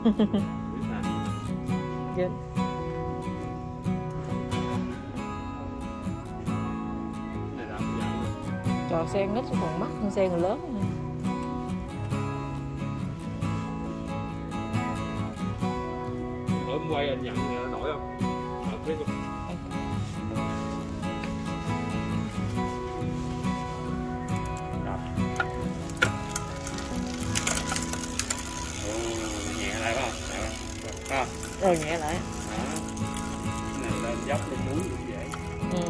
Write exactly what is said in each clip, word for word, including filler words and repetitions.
Good. Trò xe nít còn mắc hơn xe người lớn. Hôm quay anh nhận nổi không? À, biết không? Nhẹ lại phải không? Phải không? Rồi nhẹ lại. Đó. Cái này lên dốc lên núi cũng dễ. Ừ.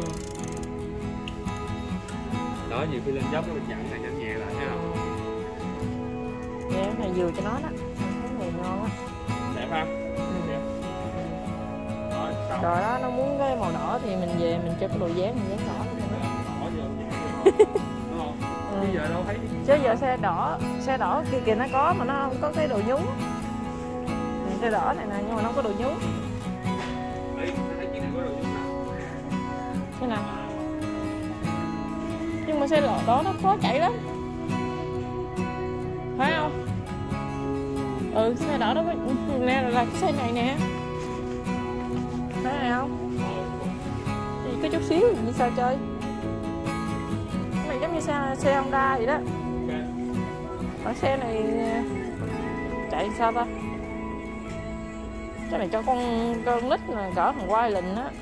Đó, nhiều khi lên dốc nó mình nhận này nhẹ nhẹ lại thấy không? Dạ, cái này vừa cho nó đó. Cái này ngon á. Đẹp không? Ừ. Đẹp. Rồi, xong. Rồi đó, nó muốn cái màu đỏ thì mình về mình cho cái đồ dán mình dán đỏ luôn đó. Đỏ vô dễ đúng không? Ừ. Bây giờ đâu thấy. Chứ giờ xe đỏ, xe đỏ kia kìa nó có mà nó không có cái đồ nhúng. Xe đỏ này nè nhưng mà nó không có đồ nhúng. Đây, thấy chiếc này có đồ nhúng nào? Thế nào? Nhưng mà xe đỏ nó khó chạy lắm. Phải không? Ừ, xe đỏ đó có nè là cái xe này nè. Thấy này không? Thì có chút xíu như sao chơi. Cái này giống như xe xe Honda vậy đó. Ở xe này chạy sao ta? Cái này cho con con nít là cỡ thằng quay lình á.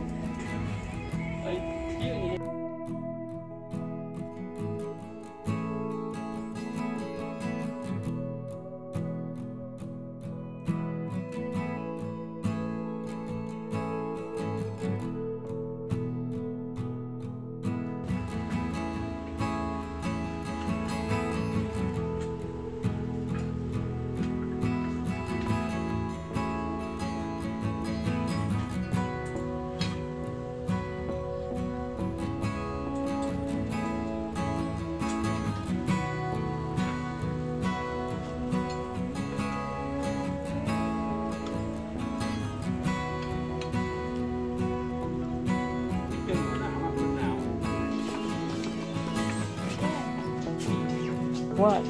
What?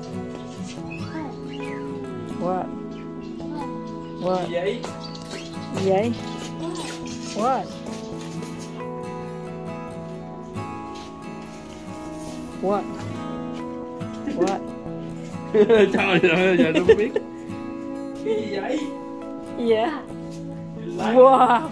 What? What? Gì vậy? Gì vậy? What? What? What? Trời ơi, giờ tôi không biết. Cái gì vậy? Yeah. Wow.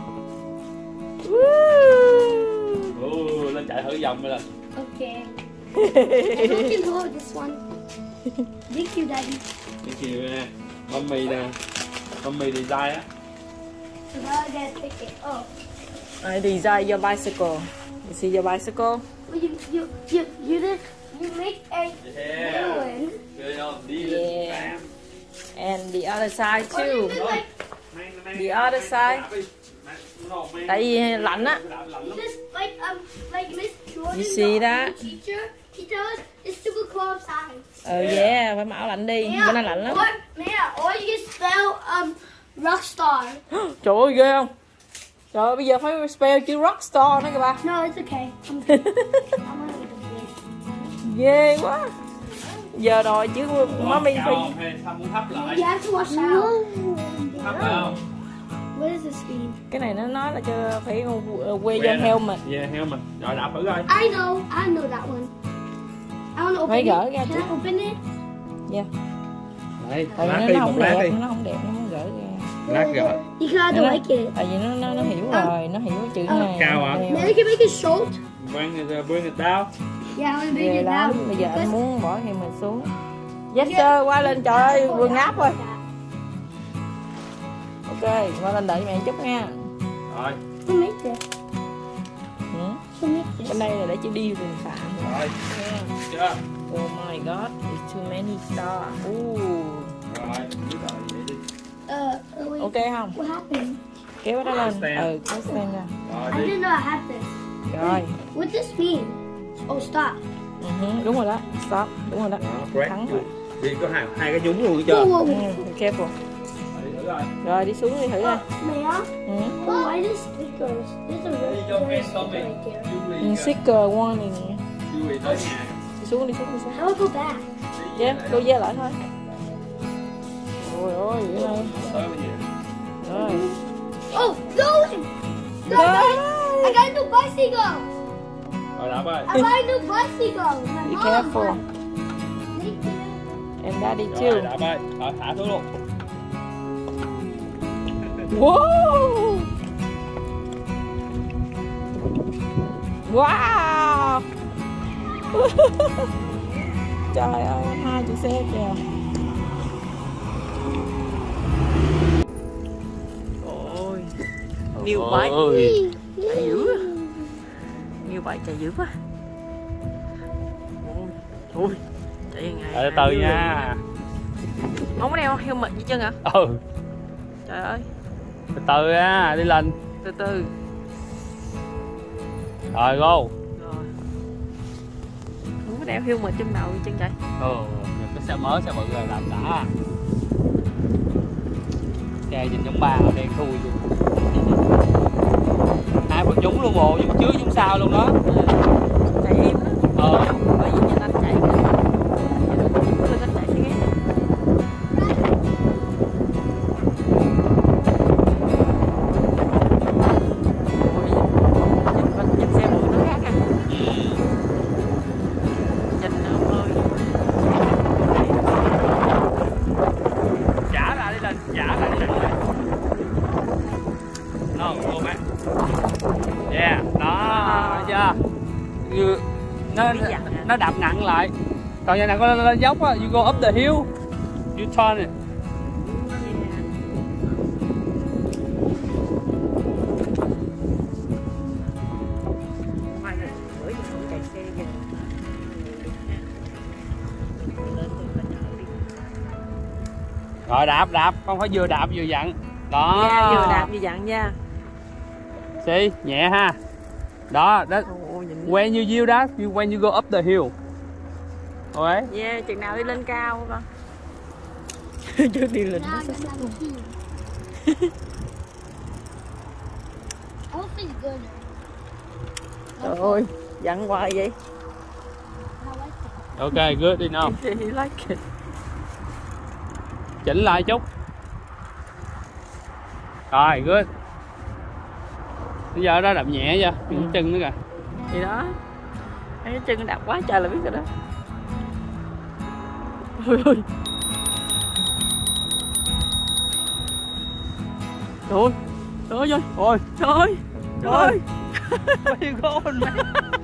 Woo. Ồ, lên chạy thử vòng rồi. Okay. I can hold this one. Thank you, Daddy. Thank you nè. Mommy nè. Mommy design á. So now I gotta pick it up. I design your bicycle. You see your bicycle? Well, you, you, you, you did, you make a Yeah. villain. Good on. Đi Yeah. bam. And the other side Or too. you did like, Mang, mang, The other side. Tại vì lạnh á. just like, um, like Miss Jordan, You see the that? teacher, he tells us it's super cold outside. Ờ yeah, phải mặc áo lạnh đi, bữa nay lạnh lắm. Or, yeah, or you can spell, um, Rockstar. Trời ơi ghê không? Trời ơi bây giờ phải spell chữ Rockstar nữa kìa ba. No, it's okay. I'm good. I'm gonna do this. Ghê quá. Giờ đòi chứ mommy phải. Sao muốn hấp lại? You have to watch out. Hấp lại không? What is this mean? Cái này nó nói là cho phải quay your helmet. Yeah, helmet. Rồi đạp thử coi. I know, I know that one. I want to open Phải it. gỡ ra Can chứ. I open it? Yeah. Đây, Tại lát vì đi, nó một không lát đẹp, đi. nó không đẹp, nó muốn gỡ ra. Lát gỡ. You kind Nó- of like it. Tại vì nó nó, nó hiểu rồi, nó hiểu chữ này. Cao hả? Đeo. Maybe I can make it short. Bring it, bring it down. Yeah, I'm gonna make Ghê it lắm, down. bây giờ anh Because- muốn bỏ thêm mình xuống. Yes sir, qua lên trời ơi, vừa ngáp rồi. Ok, qua lên đợi mẹ chút nha. Rồi, Who made this? Ừ. Who made this? Bên đây là để chị đi rừng phạm. rồi. Yeah. Chưa? Oh my god, it's too many stars. Ooh. Rồi, biết rồi, vậy đi. Uh, uh, wait. Ok không? What happened? Kéo nó lên. Stand. Ừ, kéo stand ra. Rồi, I đi. didn't know I had this. Rồi. What does this mean? Oh, stop. Ừ, đúng rồi đó. Stop, đúng rồi đó. Đó, break. Thắng rồi. Đi có hai, hai cái nhúng luôn Whoa, chưa? whoa, Ừ, whoa. careful. Rồi, đi thử rồi. Rồi đi xuống đi thử ra. Oh, may I? Ừ. Oh, why does stickers? There's a Đi red cho red fan sticker Tommy. right there. Ừ, sticker warning. Vui tới nhà. Đi xuống đi xuống đi xuống. How do I go back? Yeah, đôi dê lại thôi. Ồ, Ôi ôi vậy thôi. Tới bây giờ. Rồi. Oh, those! No, no, I got a new bicycle! Rồi đạp ơi. I got a new bicycle! My Be mom careful. got it. Thank you. And daddy Rồi too. đạp ơi. Rồi thả xuống luôn. Wow. Wow. Trời ơi, hai chiếc xe kìa. Ôi, nhiều bike. Ôi. Chạy dữ á. Nhiều bike chạy dữ quá. Ôi, chạy ngày. Từ từ nha. Không có đeo helmet gì chân hả? Ừ. Trời ơi. Từ từ á, đi lên. Từ từ. Rồi go. Rồi. Không có đeo helmet trên đầu chân chạy. Ừ, cái xe mới xe bự rồi làm đã. Xe nhìn giống ba đen thui luôn. Hai phần nhúng luôn bộ, nhúng trước nhúng sau luôn đó. Chạy im đó. Ờ. Bởi vì nhìn anh chạy kìa. Lưng anh chạy sẽ ghét. Nhìn xe bự nó khác à. Nhìn nó ơi. Trả ra đi lên, trả ra đi lên. No, go back. Yeah, đó, thấy chưa? Như nó nó đạp nặng lại. Còn nhà nào có lên dốc á, you go up the hill, you turn it. Bữa giờ không chạy xe kìa. Rồi đạp đạp, không phải vừa đạp vừa dặn. Đó. Nha, vừa đạp vừa dặn nha. See, nhẹ ha. Đó, đó. Ồ, nhìn. When you yield that, you when you go up the hill. Okay. Yeah, chừng nào đi lên cao con. Chưa đi lên Now nó I sẽ got sắp luôn. number two. Hopefully it's good. Trời ơi, dặn hoài vậy. I like it. Okay, good enough. He like it. Chỉnh lại chút. Rồi, good. Bây giờ đó đạp nhẹ chưa? Ừ. Cái chân nữa kìa. Thì đó. Cái chân đạp quá trời là biết rồi đó. Ôi ôi. Trời ơi. Trời ơi. Ôi, Trời ơi. Trời ơi. where you going, man?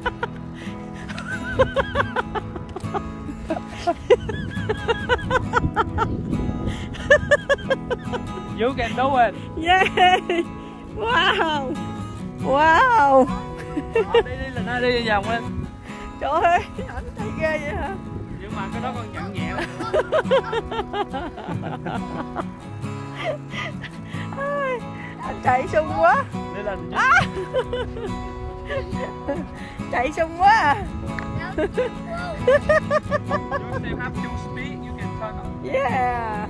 You can do it. Yeah. Wow. Wow. Ờ, đi đi lên đi đi vòng lên. Trời ơi, anh thấy ghê vậy hả? Nhưng mà cái đó con chặn nhẹ. Ai, anh chạy sung quá. Đi lên chứ. À. Chạy sung quá à. That was too slow. You still have to speed, you can turn on. Yeah.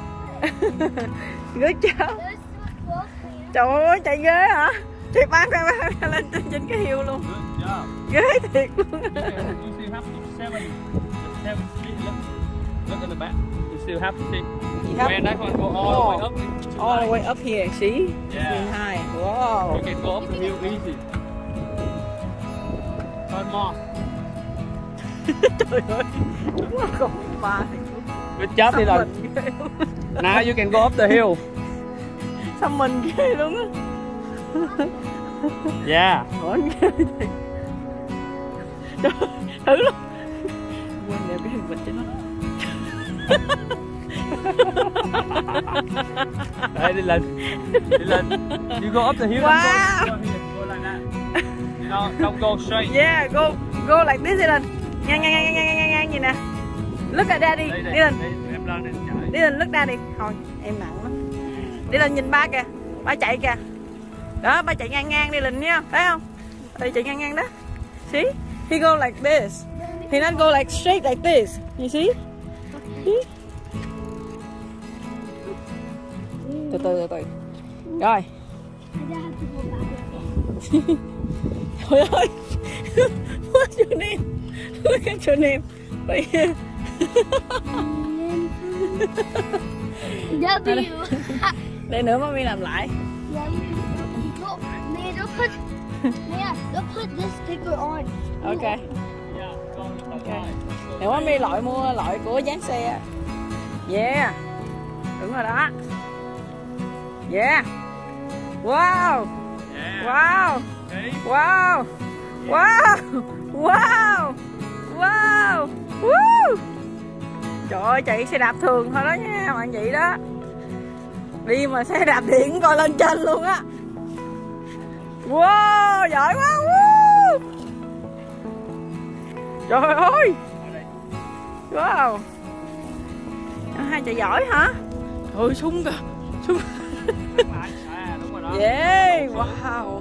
Good job. That was too slow for you. Trời ơi, chạy ghê hả? Chị bán ra lên trên cái hill luôn. Good job. Ghê thiệt luôn. You still have to seven, seven speed. Look, look at the back. You still have to see. You have- When that one go all the way up. All the way up here, see? Yeah. It's high. Wow. You can go up the hill easy. Turn more. Trời ơi. Đúng là còn ba. Good job đi lần. Now you can go up the hill. Sao mình ghê luôn á. Yeah. Ủa anh ghê thiệt. Trời ơi, thử luôn. Quên đeo cái hình vịt cho nó. Đây đi lên. Đi lên. You go up the hill. Wow. Don't go, go here. Go like that. You know, don't go straight. Yeah, go go like this đi lên. Ngang ngang ngang ngang ngang ngang gì nè. Look at daddy. Đây, Đi đây, lên. đây, em lên em chạy. Đi lên look daddy. Thôi, em nặng lắm. Đi lên nhìn ba kìa. Ba chạy kìa. Đó, ba chạy ngang ngang đi lên nha, thấy không? Ba chạy ngang ngang đó. See? He go like this. He not go like straight like this. You see? See? Từ từ từ từ. Rồi. I don't have to go back. Trời ơi. What's your name? Look at your name. Right here. W. Để nữa mami làm lại. Yeah, you can. No, man, don't put. Man, don't put this sticker on. Ok. Yeah, con Ok. Nếu mami loại mua loại của dán xe. Yeah. Đúng rồi đó. Yeah. Wow. Yeah. Wow. Okay. Wow. Wow. Wow. Wow. Woo. Trời ơi, chạy xe đạp thường thôi đó nha bạn chị đó. Đi mà xe đạp điện coi lên trên luôn á. Wow, giỏi quá. Woo. Trời ơi. Wow. Hai chạy giỏi hả? Thôi sung kìa. Sung. À, đúng rồi đó. Yeah, wow.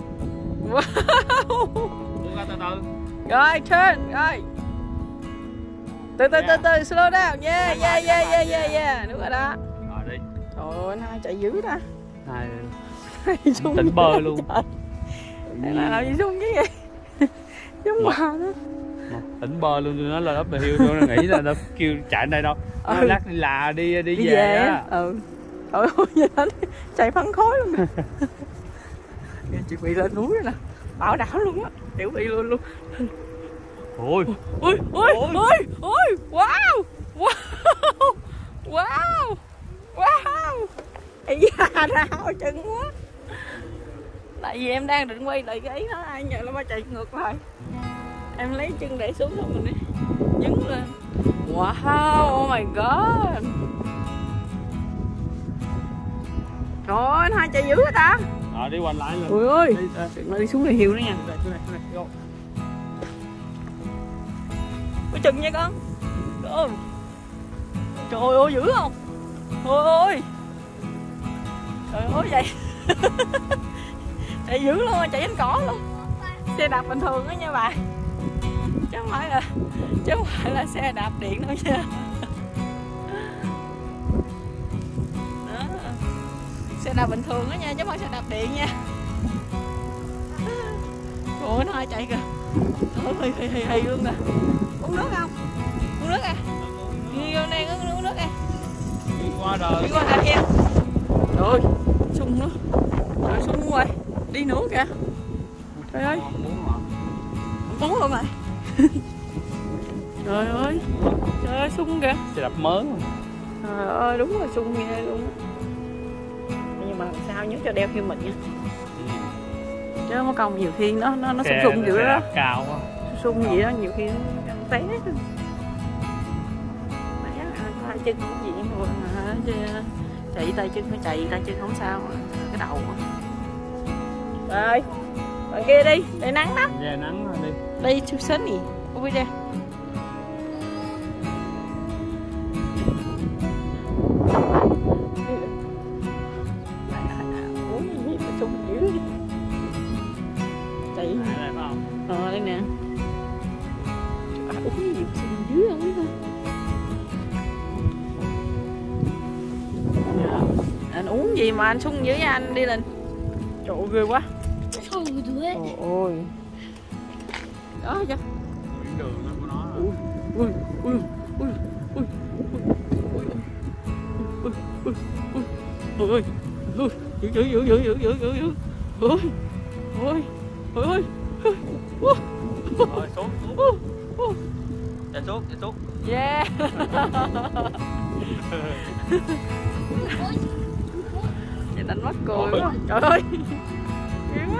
Wow. Buông ra từ từ. Rồi, turn, rồi. Từ từ từ từ slow down. Yeah, yeah, yeah, yeah, yeah, yeah. Đúng rồi đó. Rồi đi. Trời ơi, anh hai chạy dữ ta. Hai Sung tỉnh bơi luôn. Đây là làm gì sung chứ vậy? Giống Một. bà đó. Tỉnh bơi luôn, nó lên up the hill, tôi nghĩ là nó kêu chạy đây đâu. Nó Ừ. lát đi là đi đi, Đi về, về á. á. Ừ. Trời ơi, vậy anh chạy phấn khối luôn nè. Chị bị lên núi rồi nè. Bảo đảo luôn á. Tiểu bị luôn luôn. Ôi. Ui, ui, ui, ui, wow. Wow. Wow. Wow. Ây da, đau chân quá. Tại vì em đang định quay lại cái ý đó, ai nhờ nó mà chạy ngược lại. Em lấy chân để xuống rồi mình đi dứng lên. Wow, oh my god. Trời ơi, anh hai chạy dữ vậy ta. Rồi đi quanh lại lên. Ui ơi, Đi, à, đừng nó đi xuống này hiu nữa nha. xuống này, xuống này, xuống này, vô. Có chừng nha con. Trời, trời ơi, dữ không? Trời ơi. Trời ơi vậy. Chạy dữ luôn, chạy trên cỏ luôn. Xe đạp bình thường đó nha bà. Chứ không phải là chứ không phải là xe đạp điện đâu nha. Đó. Xe đạp bình thường đó nha, chứ không phải xe đạp điện nha. Ủa nó chạy kìa. Ôi hì hì hì hì luôn nè. Uống nước không? Uống nước à? Đi vô đây uống, uống nước à? Đi qua đời. Đi qua đây kia. Trời ơi, sung nữa. Trời sung quá. Đi nữa kìa. Trời ơi. Không muốn hả? Không muốn luôn rồi. Trời ơi. Trời ơi sung kìa. Xe đạp mới mà. Trời ơi đúng là sung ghê luôn. Nhưng mà làm sao nhớ cho đeo helmet nha. Chứ không có công nhiều khi nó nó nó sung sung dữ đó. Cao quá. Sung vậy đó nhiều khi nó té. Tay chân không gì mà hả chứ chạy tay chân phải chạy tay chân không sao mà cái đầu rồi bạn kia đi để nắng đó Về nắng rồi đi. đi too sunny over there. Uống gì mà sung dữ chạy Đây phải không? ờ đây nè à, uống gì mà sung dữ không biết thôi. Anh uống gì mà anh sung dữ với anh đi lên. Trời ơi ghê quá. Oh, do it. Ôi ôi. Đó chứ. Biển đường đó của nó. Ui ui ui ui ui ui ui ui ui dữ dữ dữ dữ dữ dữ dữ dữ ui ui ui ui Rồi xuống xuống. Chạy xuống, chạy xuống. yeah. Vậy đánh mất cười quá. Trời ơi ghê quá.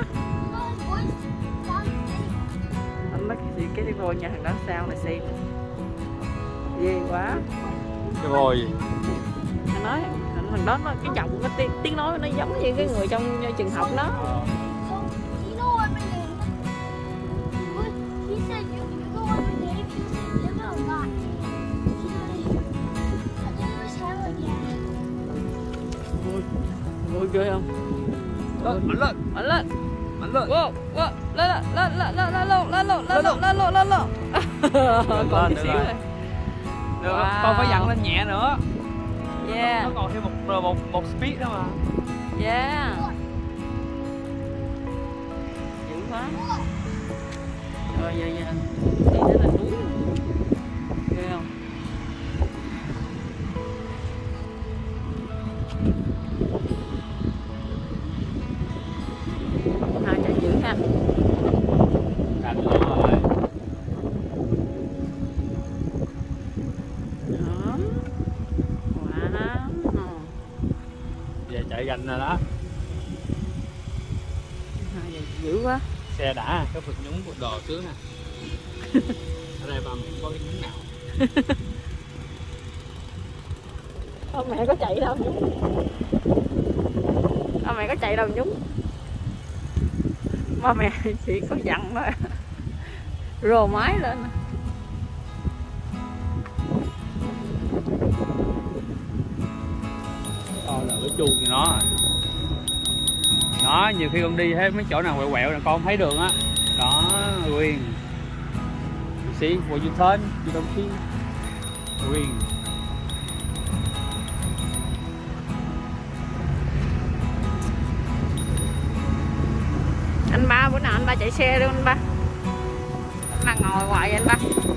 Anh nói cái gì cái vô nhà thằng đó sao lại xem ghê quá. Cái voi gì? Anh nói thằng đó nó cái giọng cái tiếng, tiếng nói nó giống như cái người trong trường học đó. So, you know what my name is? He said you, you know what my name is? He said live a lot. He said, I think it was hell again. Ui, ui ghê không? Lên, mạnh lên. Mạnh lên. Mạnh lên. Wow, wow, lên lên lên lên lên lên lên lên lên lên lên lên lên lên. Còn tí xíu này. Được, Wow. con phải dặn lên nhẹ nữa. Yeah. Nó còn thêm một một một speed nữa mà. Yeah. Dữ quá. Rồi giờ giờ đi đến là núi. Ghê không? gành rồi đó. Dữ quá. Xe đã, cái phật nhúng của đồ trước nè. Ở đây ba mẹ có cái nhúng nào. Ba mẹ có chạy đâu nhúng. Ba mẹ có chạy đâu nhúng. Ba mẹ chỉ có dặn thôi. Rồ máy lên. Đó là cái chuông của nó. Đó, nhiều khi con đi thấy mấy chỗ nào quẹo quẹo là con thấy đường á. Đó, Quyền. You see, when you turn, you don't see. Quyền. Anh ba bữa nào anh ba chạy xe luôn anh ba. Anh ba ngồi hoài vậy anh ba.